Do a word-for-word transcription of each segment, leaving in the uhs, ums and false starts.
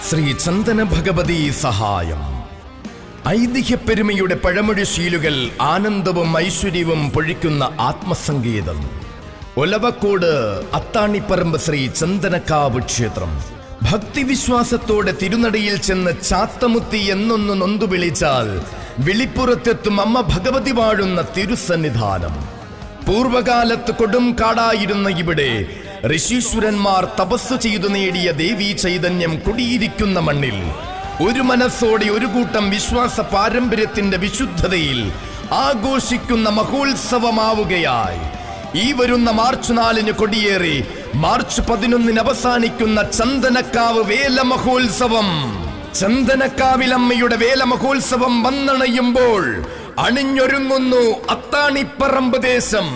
ശ്രീ ചന്ദന ഭഗവതി സഹായം. ഐതിഹ്യപ്പെരുമയുടെ പഴമൊഴി ശീലുകൾ ആനന്ദവും ഐശ്വര്യവും പൊഴിക്കുന്ന ആത്മസംഗീതം. ഒലവക്കോട് അത്താണിപ്പറമ്പ് ശ്രീ ചന്ദനക്കാവ് ക്ഷേത്രം. ഭക്തിവിശ്വാസത്തോടെ തിരുനടയിൽ ചെന്ന് ചാത്തമുത്തി എന്നൊന്ന് നൊന്തു വിളിച്ചാൽ വിളിപ്പുറത്തെത്തും അമ്മ ഭഗവതി വാഴുന്ന തിരുസന്നിധാനം. പൂർവകാലത്ത് കൊടും കാടായിരുന്ന ഇവിടെ ഋഷീശ്വരന്മാർ തപസ്സു ചെയ്തു നേടിയ ദേവീ ചൈതന്യം കുടിയിരിക്കുന്ന മണ്ണിൽ ഒരു മനസ്സോടെ ഒരു കൂട്ടം വിശ്വാസ പാരമ്പര്യത്തിന്റെ വിശുദ്ധതയിൽ ആഘോഷിക്കുന്ന മഹോത്സവമാവുകയായി. ഈ വരുന്ന മാർച്ച് നാലിന് കൊടിയേറി മാർച്ച് പതിനൊന്നിന് അവസാനിക്കുന്ന ചന്ദനക്കാവ് വേല മഹോത്സവം. ചന്ദനക്കാവിലമ്മയുടെ വേല മഹോത്സവം വന്നണയുമ്പോൾ അണിഞ്ഞൊരുങ്ങുന്നു അത്താണിപ്പറമ്പ് ദേശം.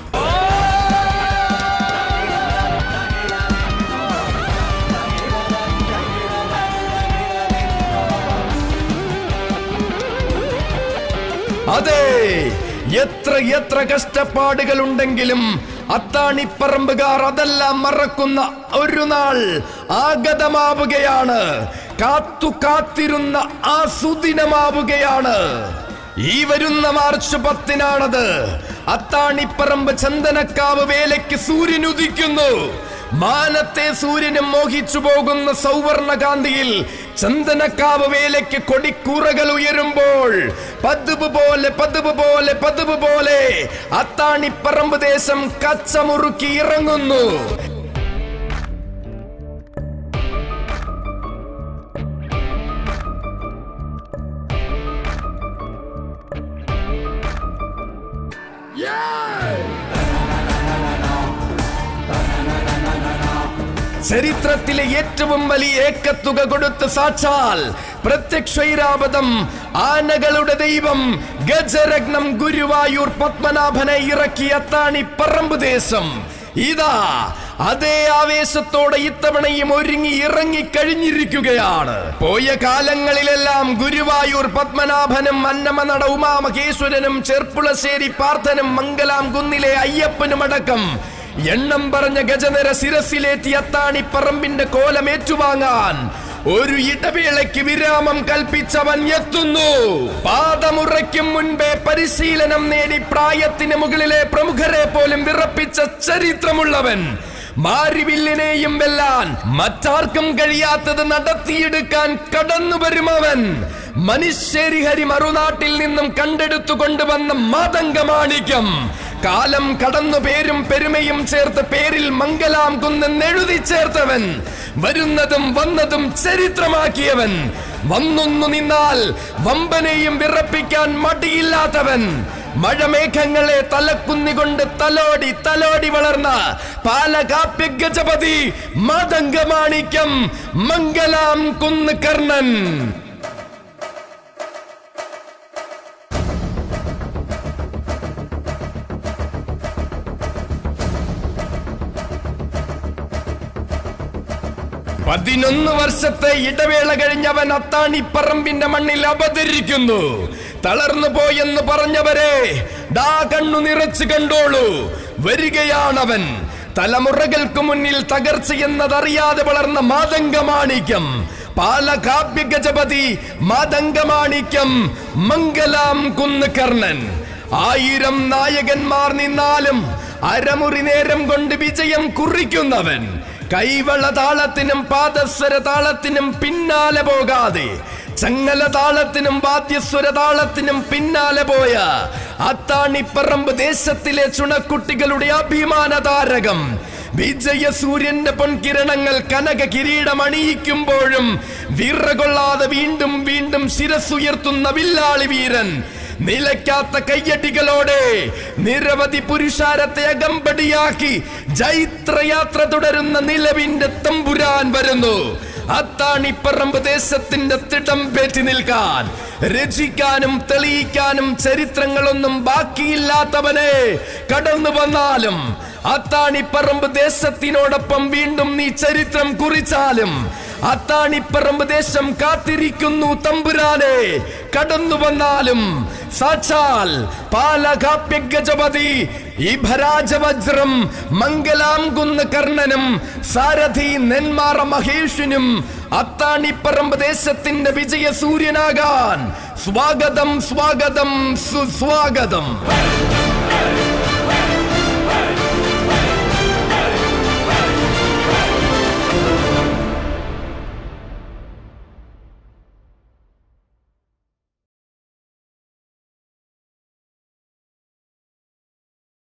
അതെ, എത്ര എത്ര കഷ്ടപ്പാടുകൾ ഉണ്ടെങ്കിലും അത്താണിപ്പറമ്പുകാർ അതെല്ലാം മറക്കുന്ന ഒരു നാൾ ആഗതമാവുകയാണ്. കാത്തു കാത്തിരുന്ന ആ സുദിനമാവുകയാണ്. ഈ വരുന്ന മാർച്ച് പത്തിനാണത്. അത്താണിപ്പറമ്പ് ചന്ദനക്കാവ് വേലയ്ക്ക് സൂര്യൻ ഉദിക്കുന്നു. മാനത്തെ സൂര്യനും മോഹിച്ചു പോകുന്ന സൗവർണകാന്തിയിൽ ചന്ദനക്കാവ് വേലയ്ക്ക് കൊടിക്കൂറകൾ ഉയരുമ്പോൾ പതിവ് പോലെ പതിവ് പോലെ പതിവ് പോലെ അത്താണിപ്പറമ്പ് ദേശം കച്ചമുറുക്കി ഇറങ്ങുന്നു. ചരിത്രത്തിലെ ഏറ്റവും വലിയ ഏക്കത്തുക കൊടുത്ത് സാക്ഷാൽ പ്രത്യക്ഷൈരാവതം ആനകളുടെ ദൈവം ഗജരത്നം ഗുരുവായൂർ പത്മനാഭനെ ഇറക്കിയ അത്താണിപ്പറമ്പ് ദേശം ഇതാ അതേ ആവേശത്തോടെ ഇത്തവണയും ഒരുങ്ങി ഇറങ്ങി കഴിഞ്ഞിരിക്കുകയാണ്. പോയ കാലങ്ങളിലെല്ലാം ഗുരുവായൂർ പത്മനാഭനും അന്നമനട ഉമാമഹേശ്വരനും ചെർപ്പുളശ്ശേരി പാർത്ഥനും മംഗലാം കുന്നിലെ അയ്യപ്പനുമടക്കം എണ്ണം പറഞ്ഞ ഗജനിര ശിരസിലേറ്റി അത്താണിപ്പറമ്പിന്റെ കോലം ഏറ്റുവാങ്ങാൻ ഒരു ഇടവേളയ്ക്ക് വിരാമം കൽപ്പിച്ചവൻ എത്തുന്നു. പാദമുറയ്ക്കും മുൻപേ പരിശീലനം നേടി പ്രായത്തിന് മുകളിലെ പ്രമുഖരെ പോലും വിറപ്പിച്ച ചരിത്രമുള്ളവൻ. മാരിവില്ലിനെയും വെല്ലാൻ മറ്റാർക്കും കഴിയാത്തത് നടത്തിയെടുക്കാൻ കടന്നു വരുമവൻ. മനുശ്ശേരി ഹരി മറുനാട്ടിൽ നിന്നും കണ്ടെടുത്തു കൊണ്ടുവന്ന മാതംഗമാണിക്യം. കാലം കടന്നു പേരും പെരുമയും ചേർത്ത് പേരിൽ മംഗലാം കുന്നെഴുതി ചേർത്തവൻ. വരുന്നതും വന്നതും ചരിത്രമാക്കിയവൻ. വന്നൊന്നു നിന്നാൽ വമ്പനെയും വിറപ്പിക്കാൻ മടിയില്ലാത്തവൻ. മഴമേഘങ്ങളെ തലക്കുന്നികൊണ്ട് തലോടി തലോടി വളർന്ന പാലകാപ്യ ഗജപതി മാതംഗമാണിക്യം മംഗലാം കുന്ന് കർണൻ. പതിനൊന്ന് വർഷത്തെ ഇടവേള കഴിഞ്ഞവൻ അത്താണിപ്പറമ്പിന്റെ മണ്ണിൽ അവതരിക്കുന്നു. തളർന്നു പോയെന്ന് പറഞ്ഞവരെ ദാ കണ്ണു നിറച്ച് കണ്ടോളൂ, വരികയാണവൻ. തലമുറകൾക്ക് മുന്നിൽ തകർച്ചയെന്നതറിയാതെ വളർന്ന മാതംഗമാണിക്യം പാലകാപ്യ ഗജപതി മാതംഗമാണിക്യം മംഗലാം കുന്ന് കർണൻ. ആയിരം നായകന്മാർ നിന്നാലും അരമുറി നേരം കൊണ്ട് വിജയം കുറിക്കുന്നവൻ. കൈവള താളത്തിനും പാദസ്വര താളത്തിനും പിന്നാലെ പോകാതെ ചങ്ങല താളത്തിനും വാദ്യസ്വര താളത്തിനും പിന്നാലെ പോയ അത്താണിപ്പറമ്പ് ദേശത്തിലെ ചുണക്കുട്ടികളുടെ അഭിമാന താരകം. വിജയ സൂര്യന്റെ പൊൻകിരണങ്ങൾ കനക കിരീടം അണിയിക്കുമ്പോഴും വിറകൊള്ളാതെ വീണ്ടും വീണ്ടും ശിരസുയർത്തുന്ന വില്ലാളി വീരൻ. നിലയ്ക്കാത്ത കയ്യടികളോടെ നിരവധി പുരുഷാരത്തെ അകമ്പടിയാക്കി ജൈത്രയാത്ര തുടരുന്ന നിലവിന്റെ തമ്പുരാൻ വരുന്നു. അത്താണിപ്പറമ്പ് ദേശത്തിന്റെ തിടം പേറ്റി നിൽക്കാൻ രചിക്കാനും തെളിയിക്കാനും ചരിത്രങ്ങളൊന്നും ബാക്കിയില്ലാത്തവനെ കടന്നു വന്നാലും അത്താണിപ്പറമ്പ് ദേശത്തിനോടൊപ്പം വീണ്ടും നീ ചരിത്രം കുറിച്ചാലും അത്താണിപ്പറമ്പ് ദേശം കാത്തിരിക്കുന്നു തമ്പുരാനെ. കടന്നു വന്നാലും സാക്ഷാൽ പാലകാപ്യ ഗജപതി ഈ ഭരാജവജ്രം മംഗലാം കുന്ന് കർണനും സാരഥി നെന്മാറ മഹേഷിനും അത്താണിപ്പറമ്പ് ദേശത്തിന്റെ വിജയ സൂര്യനാകാൻ സ്വാഗതം സ്വാഗതം സുസ്വാഗതം.